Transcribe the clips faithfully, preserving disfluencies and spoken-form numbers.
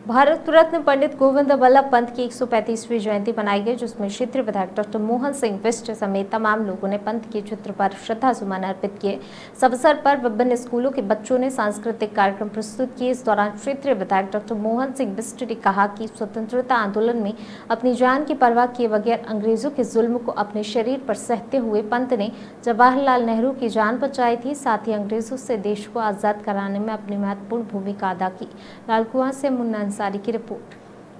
भारत रत्न पंडित गोविंद वल्लभ पंत की एक सौ पैंतीसवीं जयंती मनाई गई, जिसमें क्षेत्रीय विधायक डॉक्टर मोहन सिंह बिष्ट समेत तमाम लोगों ने पंत के चित्र पर श्रद्धा सुमन अर्पित किए। इस अवसर पर विभिन्न स्कूलों के बच्चों ने सांस्कृतिक कार्यक्रम प्रस्तुत किए। इस दौरान क्षेत्रीय विधायक डॉक्टर मोहन सिंह बिष्ट ने कहा कि स्वतंत्रता आंदोलन में अपनी जान की परवाह किए बगैर अंग्रेजों के जुल्म को अपने शरीर पर सहते हुए पंत ने जवाहरलाल नेहरू की जान बचाई थी। साथ ही अंग्रेजों से देश को आजाद कराने में अपनी महत्वपूर्ण भूमिका अदा की। लालकुआं से मुन्ना अंसारी की रिपोर्ट।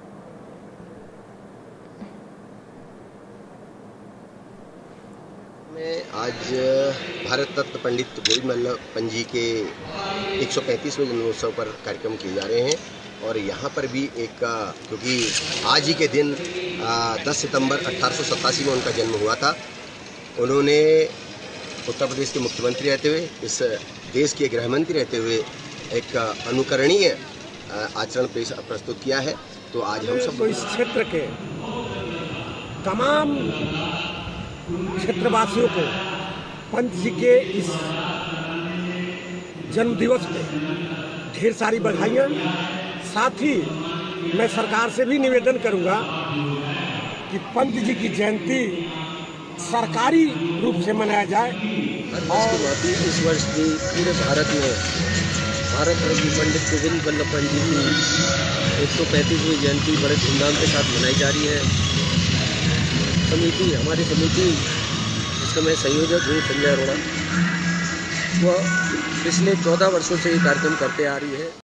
में आज भारत रत्न पंडित गोविंद वल्लभ पंत जी के एक सौ पैंतीसवें जन्मोत्सव पर कार्यक्रम किए जा रहे हैं और यहाँ पर भी एक क्योंकि आज ही के दिन दस सितंबर अठारह सौ सतासी में उनका जन्म हुआ था। उन्होंने उत्तर प्रदेश के मुख्यमंत्री रहते हुए, इस देश के गृहमंत्री रहते हुए एक अनुकरणीय आचरण पेश प्रस्तुत किया है। तो आज हम सब तो इस क्षेत्र के तमाम क्षेत्रवासियों को पंत जी के इस जन्म दिवस पे ढेर सारी बधाइयाँ। साथ ही मैं सरकार से भी निवेदन करूंगा कि पंत जी की जयंती सरकारी रूप से मनाया जाए। और इस वर्ष भी पूरे भारत में भारत रत्न पंडित गोविंद वल्लभ पंत जी की एक सौ पैंतीसवीं जयंती बड़े धूमधाम के साथ मनाई जा रही है। समिति हमारी समिति जिसका मैं संयोजक हूँ, संजय अरोड़ा, वह पिछले चौदह वर्षों से ये कार्यक्रम करते आ रही है।